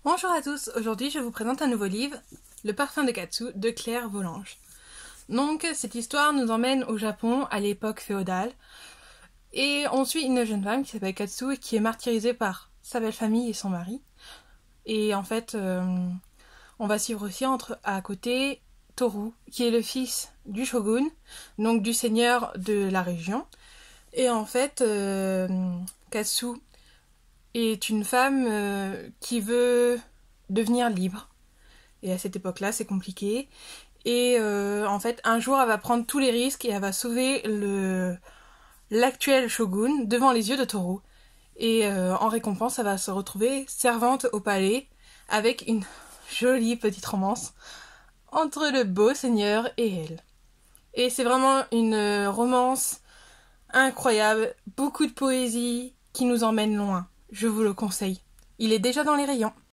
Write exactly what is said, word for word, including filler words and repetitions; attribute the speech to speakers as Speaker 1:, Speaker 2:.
Speaker 1: Bonjour à tous, aujourd'hui je vous présente un nouveau livre, Le parfum de Katsu de Claire Volange. Donc cette histoire nous emmène au Japon à l'époque féodale et on suit une jeune femme qui s'appelle Katsu et qui est martyrisée par sa belle famille et son mari. Et en fait euh, on va suivre aussi entre à côté Toru qui est le fils du shogun, donc du seigneur de la région. Et en fait euh, Katsu est une femme euh, qui veut devenir libre. Et à cette époque-là, c'est compliqué. Et euh, en fait, un jour, elle va prendre tous les risques et elle va sauver le l'actuel shogun devant les yeux de Toru. Et euh, en récompense, elle va se retrouver servante au palais avec une jolie petite romance entre le beau seigneur et elle. Et c'est vraiment une romance incroyable, beaucoup de poésie qui nous emmène loin. Je vous le conseille. Il est déjà dans les rayons.